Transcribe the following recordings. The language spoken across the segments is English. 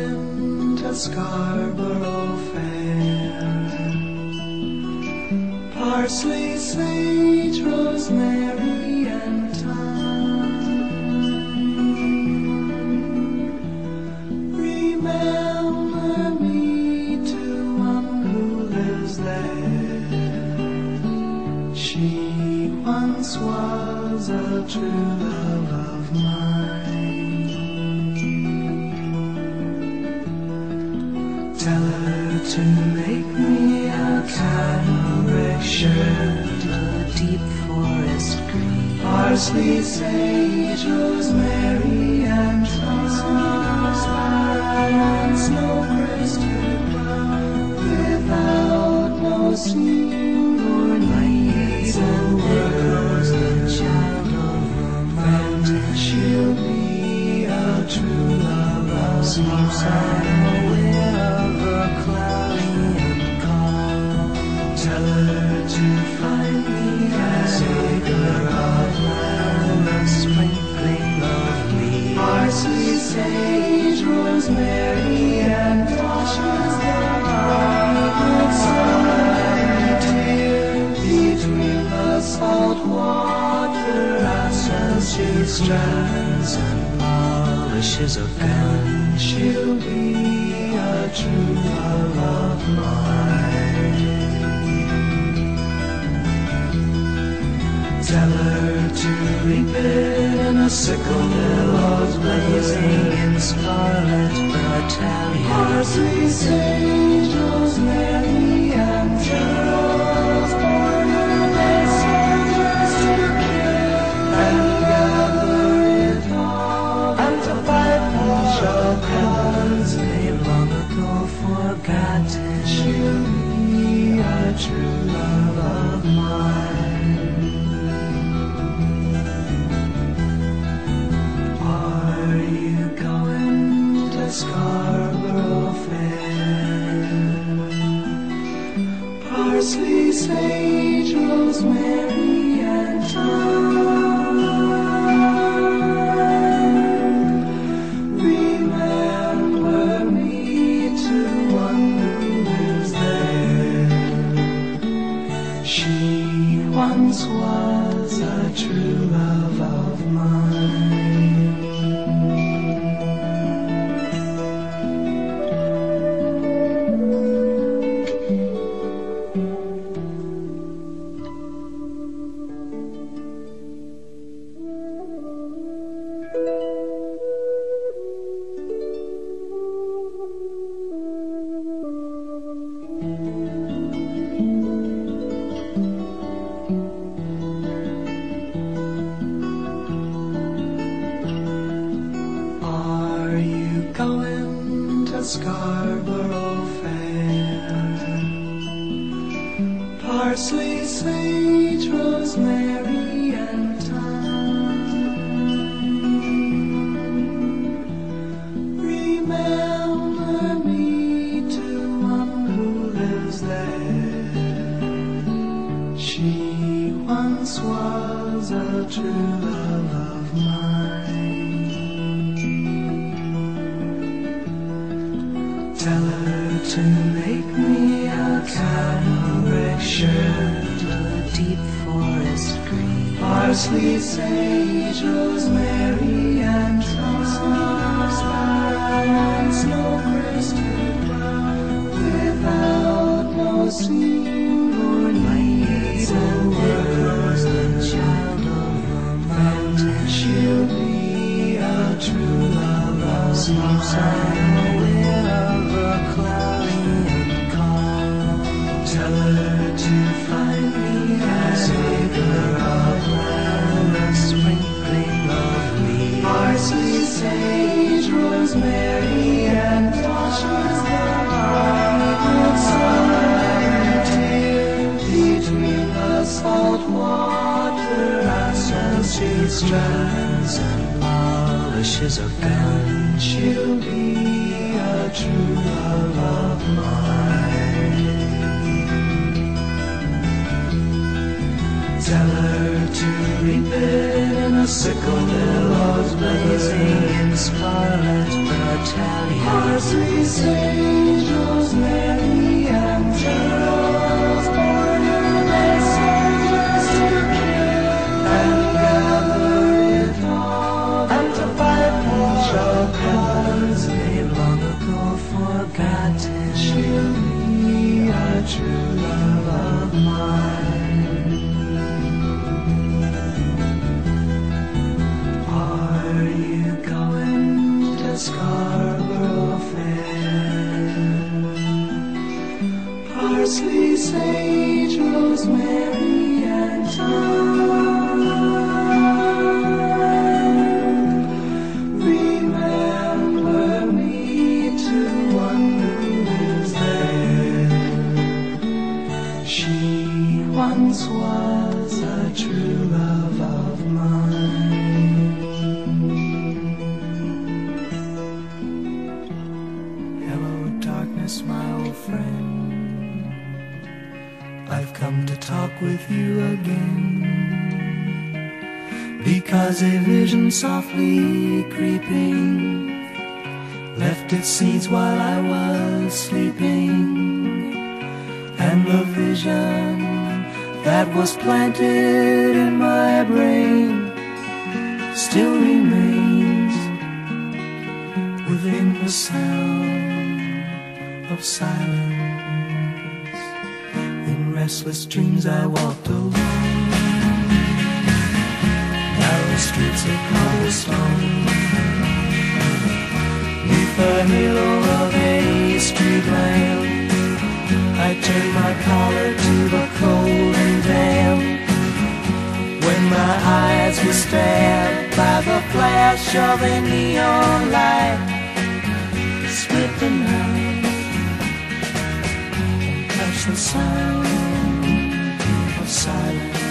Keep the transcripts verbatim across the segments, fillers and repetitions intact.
going to Scarborough Fair? Parsley, sage, rosemary, and thyme. Remember me to one who lives there. She once was a true love of mine. Tell her to make me a cambric shirt, a deep forest green, parsley, sage, rosemary, and thyme, snow crystal brown, without no seam or needs and grows the child of the mountain. She'll be a true love of Sleeps unaware of the cloudy and calm. Tell her to find me as acre of land, a sprinkling of leaves, parsley, sage, rosemary, and thyme. Between the salt water ashes she strands and polishes a gun. she'll be a true love of mine. Tell her to reap it in a sickle, billows blazing in scarlet battalion, parsley, sage, rosemary, and thyme. Border soldiers to kill and gather it all, and to fight for shall cause they long ago forgotten. she'll be a true love of mine. Are you going to Scarborough Fair? Parsley, sage, rosemary, and thyme. Remember me to one who lives there. She once was a true love of mine. Are you going to Scarborough Fair? Parsley, sage, rosemary, and thyme. Remember me to one who lives there. She once was a true love of mine. Tell her to make me a cambric shirt, a deep forest green, parsley, sage, rosemary, and thyme, snow crystal brown, without no seam or needs and grows the words. child of the mountain. She'll be a true love of Sleeps mine. unaware of the cloudy and calm. Tell her to find me as acre of land, a sprinkling of leaves, parsley, sage, rosemary, and thyme. Between the salt water ashes she strands and polishes a gun. she'll be a true love of mine. Tell her to reap it in a sickle, billows blazing in scarlet battalion. Parsley, sage, rosemary, and geraniums, they serve us to kill and gather it all, and to fight for our cause They've long ago forgotten. she'll be our true love of mine. Are you going to Scarborough Fair? Parsley, sage, rosemary, and thyme. Remember me to one who lives there. She once was a true love of mine. Hello, darkness, my old friend. I've come to talk with you again, because a vision softly creeping left its seeds while I was sleeping, and the vision that was planted in my brain still remains within the sound of silence. In restless dreams I walked alone, narrow streets of cobblestone, neath the halo of a street lamp. I turned my collar to the cold and damp, when my eyes were stabbed by the flash of a neon light. Split the night and touch the sound of silence,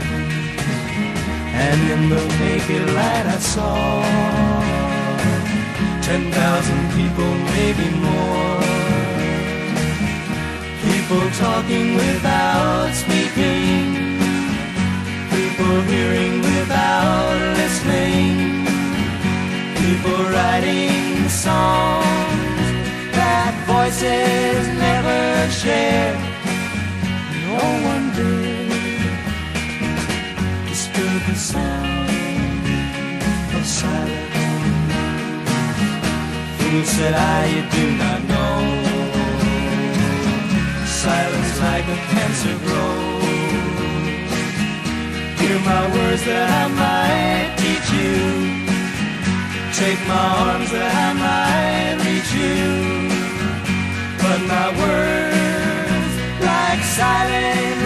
and in the naked light I saw ten thousand people, maybe more. People talking without speaking, people hearing without listening, people writing songs that voices never share. No one did disturb the sound of silence. Fool, said I, you do not know, silence like a cancer grows. Hear my words that I might teach you, take my arms that I might reach you, but my words like silence